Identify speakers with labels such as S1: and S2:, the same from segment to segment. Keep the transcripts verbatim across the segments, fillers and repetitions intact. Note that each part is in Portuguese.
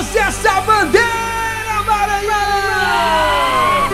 S1: trouxe essa bandeira, Maranhão!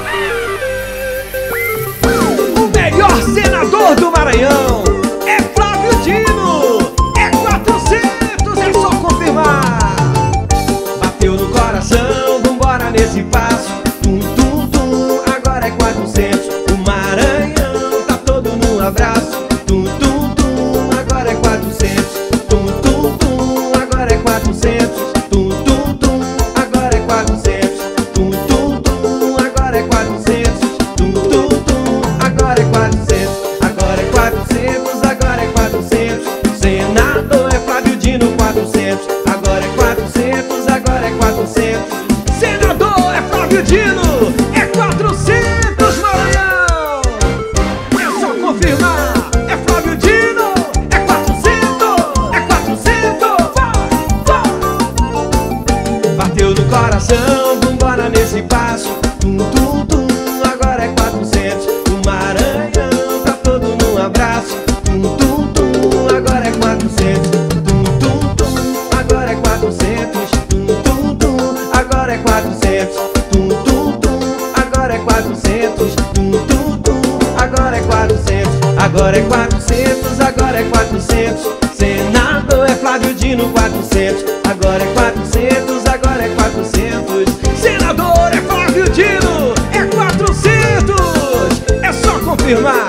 S1: O melhor senador do Maranhão é Flávio Dino. É quatrocentos, é só confirmar. Bateu no coração, vambora nesse passo. Tum, tum, tum, agora é quatrocentos. O Maranhão tá todo num abraço. Tum, tum, tum, agora é quatrocentos. Tum, tum, tum, agora é quatrocentos. Tum, tum, tum, agora é quatrocentos. Tum, tum, tum, agora é quatrocentos. Tum, tum, tum, agora é quatrocentos. Agora é quatrocentos, agora é quatrocentos. Senador é Flávio Dino, quatrocentos. Agora é quatrocentos, agora é quatrocentos. Senador é Flávio Dino, é quatrocentos, Maranhão! É só confirmar, é Flávio Dino, é quatrocentos, é quatrocentos, vai, vai! Bateu no coração, vambora nesse passo. Tum, tum, tum, agora é quatrocentos. O Maranhão tá todo num abraço. Tum, tum, tum, agora é quatrocentos. Tum, tum, tum, agora é quatrocentos. Tum, tum, tum, agora é quatrocentos. Tum, tum, tum, agora é quatrocentos. Tum, tum, tum, agora é quatrocentos. Agora é quatrocentos, agora é quatrocentos. Senador é Flávio Dino, quatrocentos. Agora é quatrocentos, agora é quatrocentos. Senador é Flávio Dino, é quatrocentos. É só confirmar.